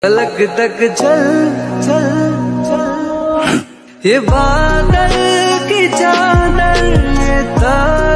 पलक तक चल चल चल, ये बादल की चादर, ये तार